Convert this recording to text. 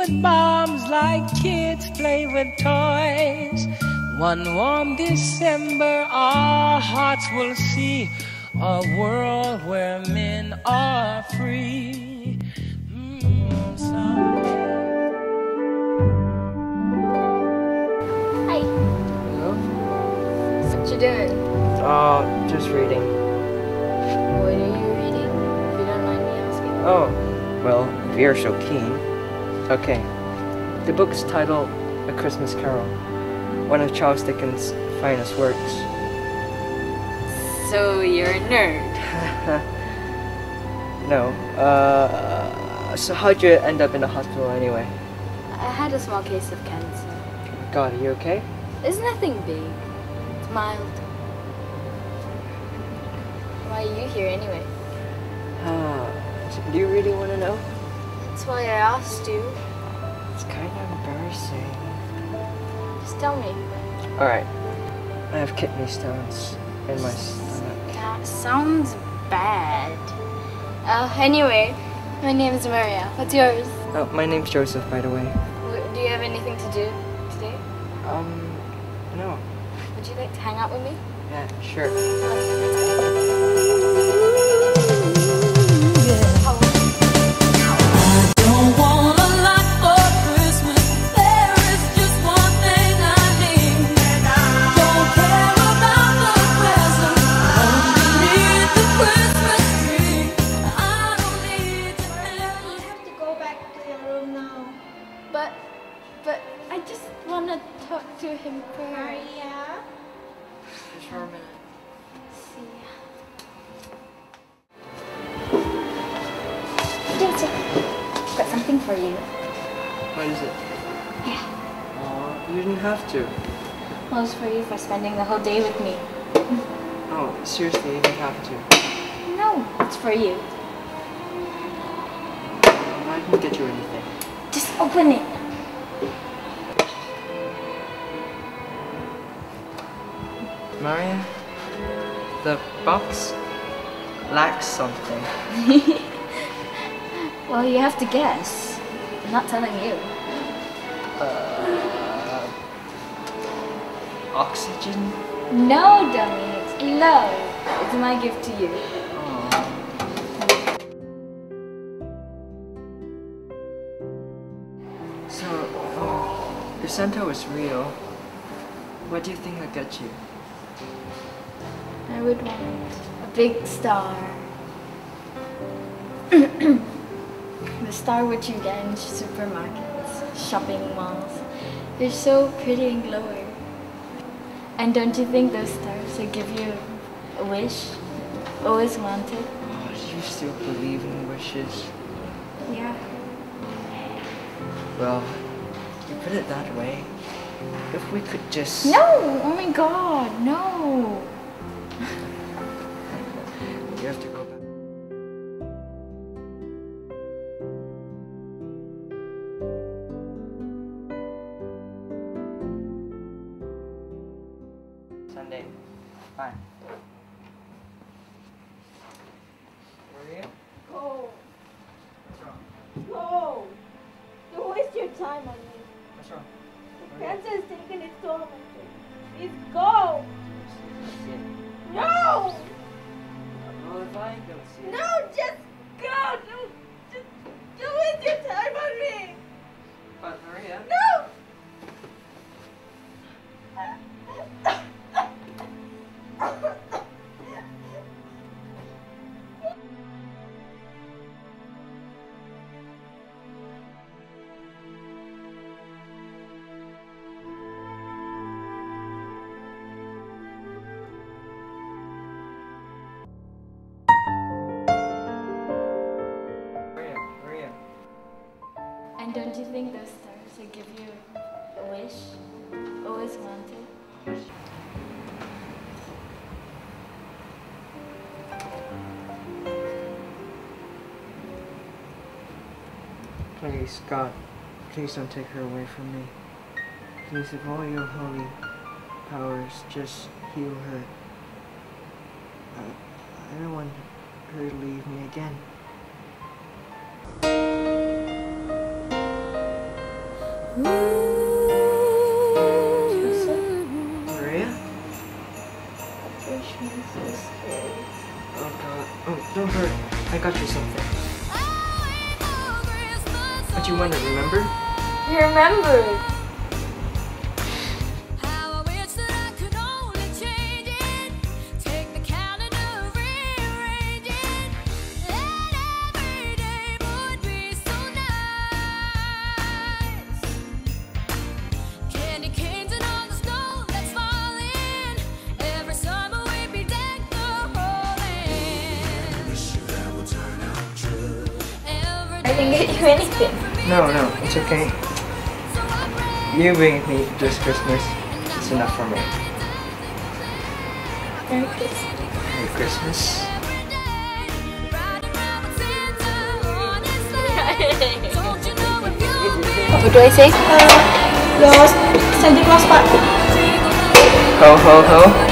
with bombs like kids play with toys. One warm December, our hearts will see a world where men are free. Hi. Hello? What you doing? Just reading. What are you reading? If you don't mind me asking. Oh, well, if you're so keen. Okay. The book is titled A Christmas Carol, one of Charles Dickens' finest works. So you're a nerd? No. So how'd you end up in the hospital anyway? I had a small case of cancer. God, are you okay? It's nothing big. It's mild. Why are you here anyway? Do you really want to know? That's why I asked you. It's kind of embarrassing. Just tell me. Alright. I have kidney stones in my stomach. That sounds bad. Anyway, my name is Maria. What's yours? Oh, my name's Joseph, by the way. Do you have anything to do today? No. Would you like to hang out with me? Yeah, sure. But I just want to talk to him first. Maria? Just for a minute. See. Joseph, I've got something for you. What is it? Yeah. You didn't have to. Well, it's for you for spending the whole day with me. Oh, seriously, you didn't have to. No, it's for you. I can get you anything. Just open it. Maria, the box lacks something. Well, you have to guess. I'm not telling you. Oxygen? No, dummy. It's love. It's my gift to you. So, if Santa was real, what do you think I'd get you? I would want a big star. The star which you get in supermarkets, shopping malls. They're so pretty and glowing. And don't you think those stars will give you a wish you always wanted? Oh, do you still believe in wishes? Yeah. Well, you put it that way. If we could just... No! Oh my god, no! You have to go back. Sunday. Fine. Maria? Go. What's wrong? Go. Don't waste your time on me. What's wrong? The cancer has taken its toll on my face. Please go. No. Well, if I go see it. No, just go. Don't waste your time on me. But Maria? No. Maria. And don't you think those stars will give you a wish you always wanted? Please, God, please don't take her away from me. Please, if all your holy powers, just heal her. I don't want her to leave me again. Maria? Oh god. Oh, don't hurt. I got you something. What you want to remember? You remembered. I didn't get you anything. No, it's okay. You being me this Christmas is enough for me. Merry Christmas. Merry Christmas. What do I say? Your Santa Claus part. Ho ho ho.